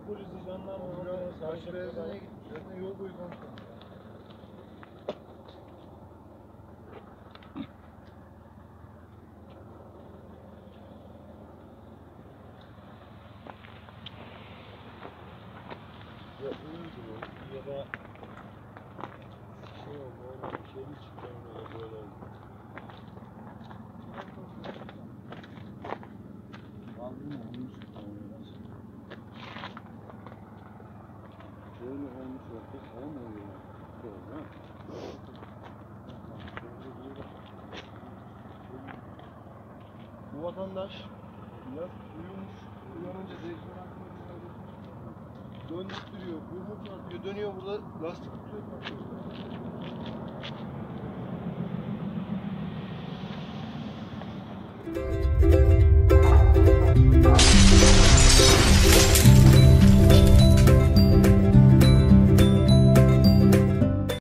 polisi, jandarma, Karşı beyazına gitmiş. Zaten yol boyu kontrol. Ya iyiydi o. Ya da şey oldu, öyle bir şey mi çıktı ona böyle oldu. Aldım mı? Olmuş. Şöyle olmuş yaptık. Olmuyor ya. Doğru ha? Bu vatandaş biraz uyumuş. Uyanınca direksiyon hakkında döndürtüyor. Yumruk atıyor. Dönüyor burada lastik tutuyor.